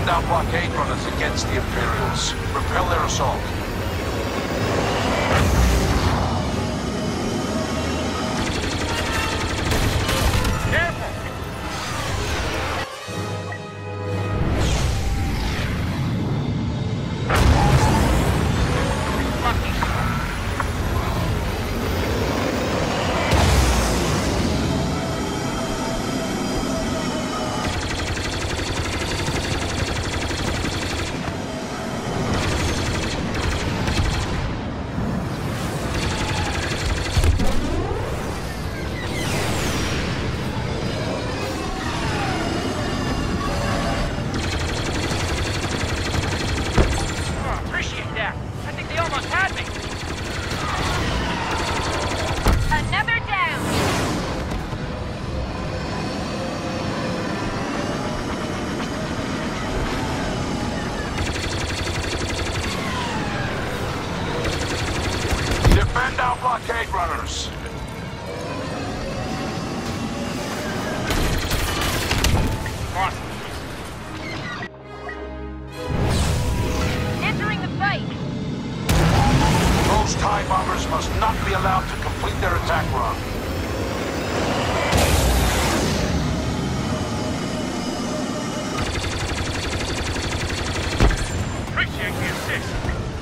our blockade runners against the Imperials. Repel their assault. Defend our blockade runners. Entering the fight. Those TIE bombers must not be allowed to complete their attack run. Appreciate the assist.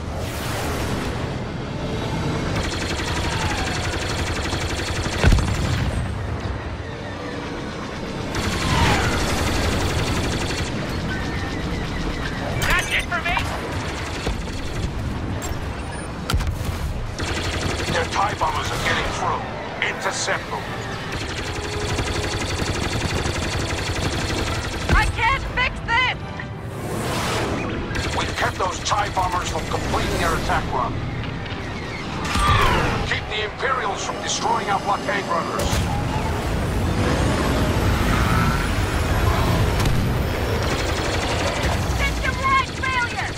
TIE bombers are getting through. Intercept them. I can't fix this! We've kept those TIE bombers from completing their attack run. Keep the Imperials from destroying our blockade runners. System-wide failure!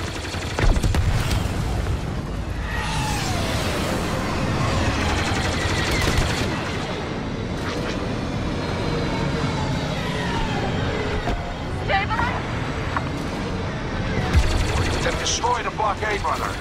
Destroy the blockade runner.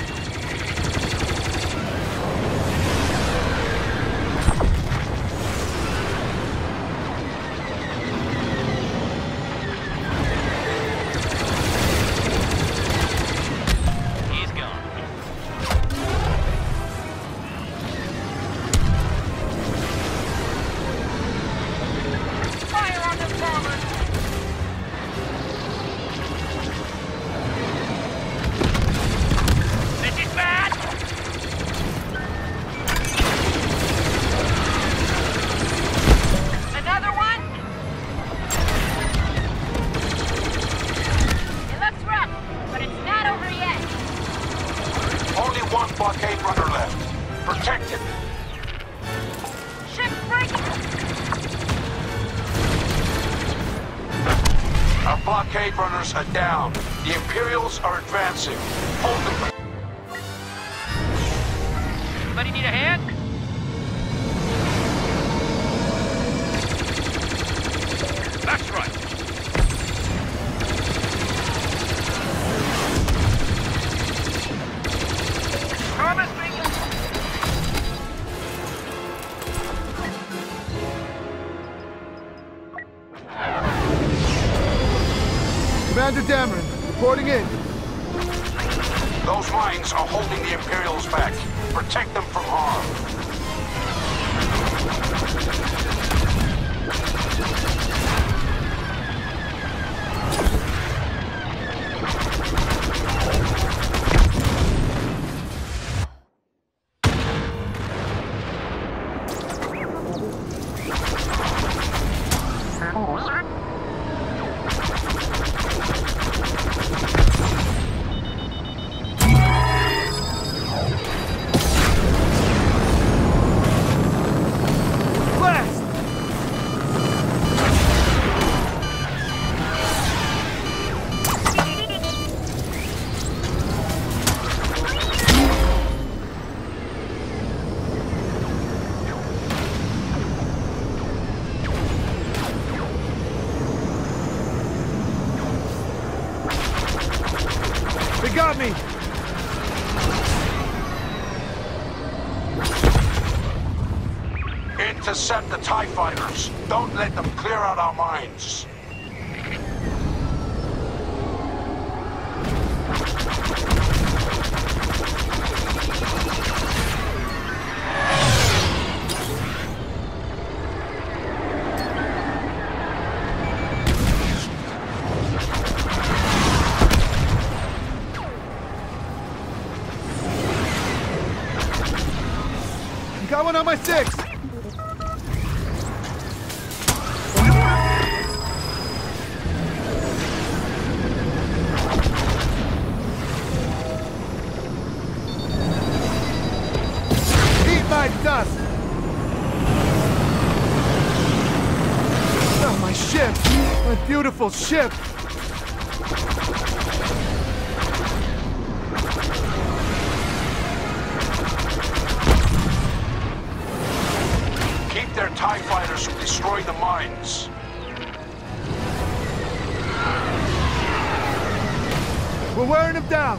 He's gone. Fire on the bombers! One blockade runner left. Protect it. Ship breaking! Our blockade runners are down. The Imperials are advancing. Hold them. Anybody need a hand? That's right. Commander Dameron, reporting in. Those mines are holding the Imperials back. Protect them from harm. They got me! Intercept the TIE fighters. Don't let them clear out our mines. Got one on my 6! Eat my dust! Oh, my ship! My beautiful ship! Their TIE fighters who destroy the mines. We're wearing them down!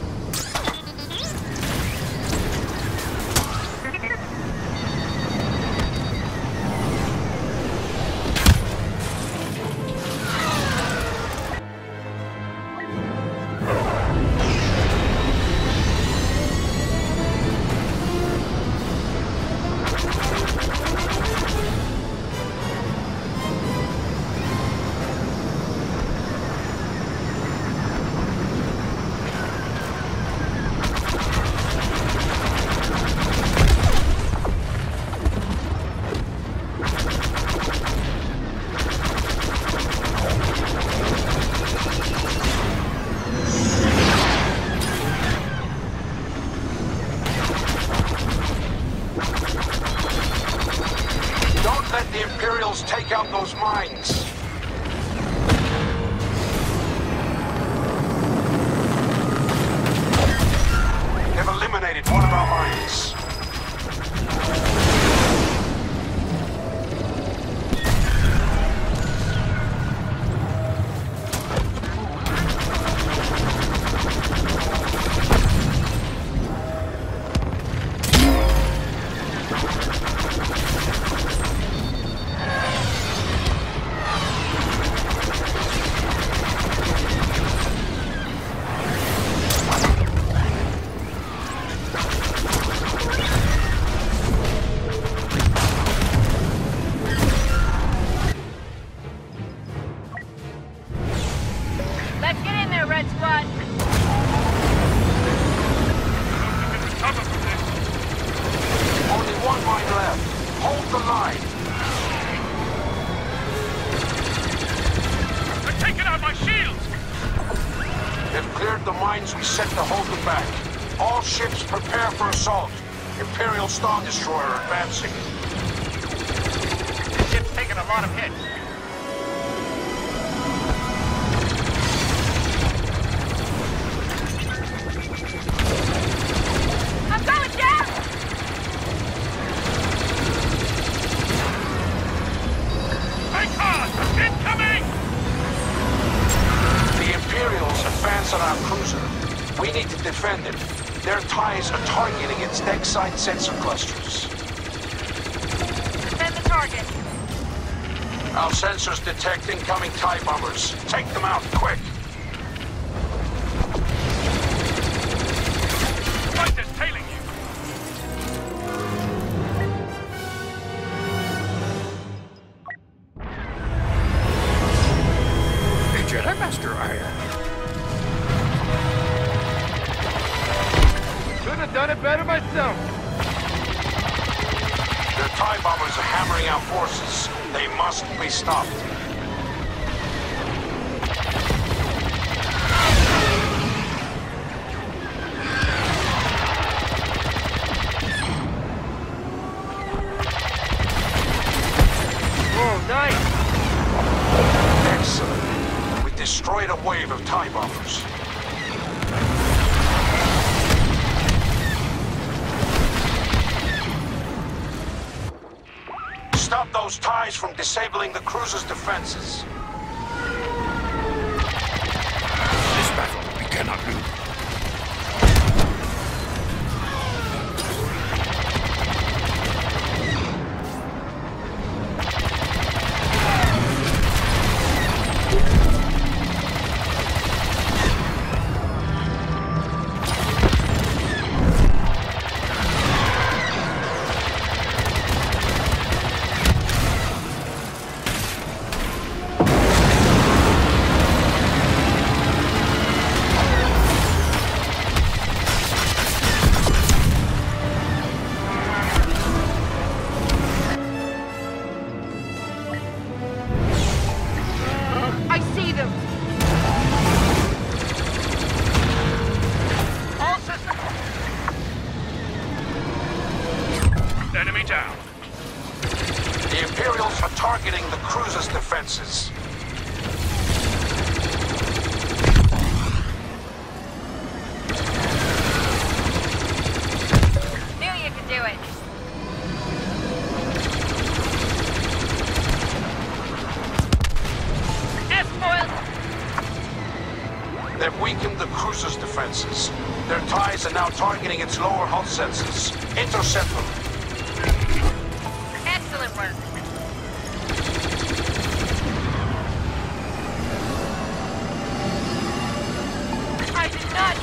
Let the Imperials take out those mines. They've eliminated one of our mines. Let's get in there, Red Squad. Only one mine left. Hold the line. They're taking out my shields! They've cleared the mines we set to hold them back. All ships prepare for assault. Imperial Star Destroyer advancing. This ship's taking a lot of hits. I'm going down! Icon! Incoming! The Imperials advance on our cruiser. We need to defend it. Their TIEs are targeting its deck side sensor clusters. Defend the target. Our sensors detect incoming TIE bombers. Take them out, quick! Fighters tailing you! The Jedi Master, Couldn't have done it better myself! Their TIE bombers are hammering out forces. They must be stopped. Oh, nice! Excellent. We destroyed a wave of TIE bombers. Stop those TIEs from disabling the cruiser's defenses. This battle we cannot lose. I see them! All systems... Enemy down. The Imperials are targeting the cruiser's defenses. Knew you could do it. F-foiled! They've weakened the cruiser's defenses. Their ties are now targeting its lower hull sensors. Intercept them. Excellent work. I did not...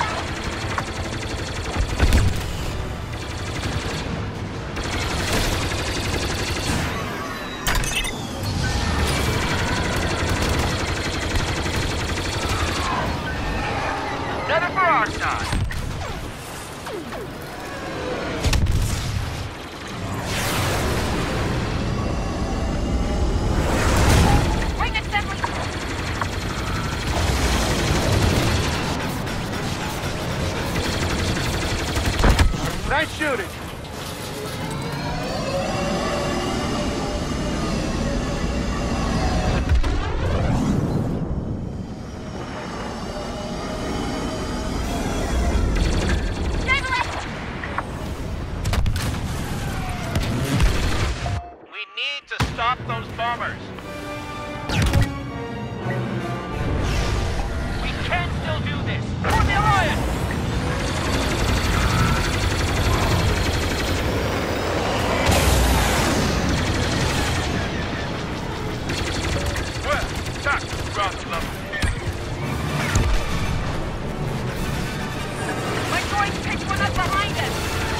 Better for our side. Wing assembly! Nice shooting. Stabilize! We need to stop those bombers. We can still do this. For the Alliance! Well, attack, ground level. My droid picked one up behind us!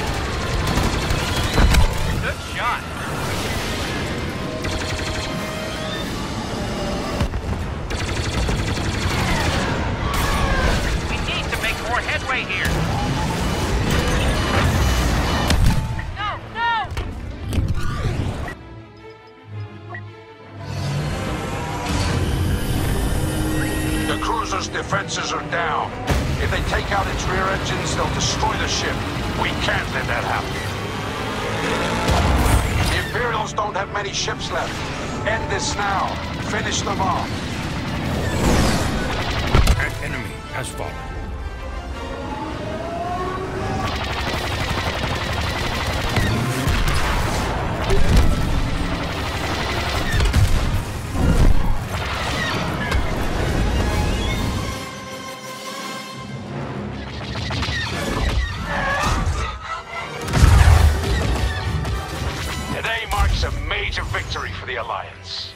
Good shot. We need to make more headway here. No, no! The cruiser's defenses are down. If they take out its rear engines, they'll destroy the ship. We can't let that happen. The Imperials don't have many ships left. End this now. Finish them off. An enemy has fallen. Today marks a major victory for the Alliance.